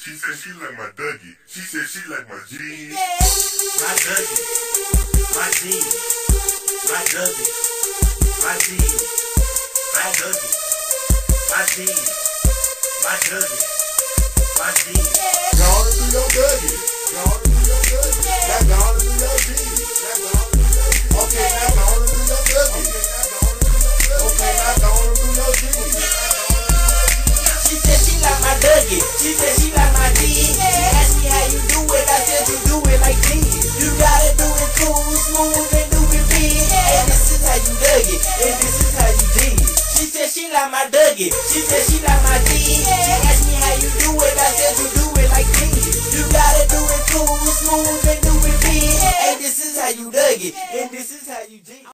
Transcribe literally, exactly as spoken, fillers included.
She said she like my Dougie. She said she like my jeans. My Dougie, my jeans, my Dougie, my jeans, my Dougie, my jeans, my Dougie, my jeans. Gone to your Dougie. Gone to your Dougie. Now gone to your jeans. Okay, now gone to your Dougie. Okay, now gone to your jeans. She said she like my Dougie. She said she like my jeans. She asked me how you do it. I said you do it like this. You gotta do it cool, smooth, and do it big. And this is how you dug it. And this is how you did it. She said she like my Dougie. She said she like my jeans. She asked me how you do it. I said you do it like this. You gotta do it cool, smooth, and do it big. And this is how you dug it. And this is how you did it.